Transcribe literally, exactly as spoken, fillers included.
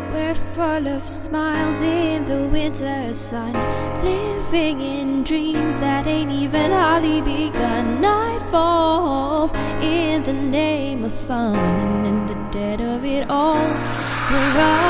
We're full of smiles in the winter sun, living in dreams that ain't even hardly begun. Night falls in the name of fun, and in the dead of it all, we're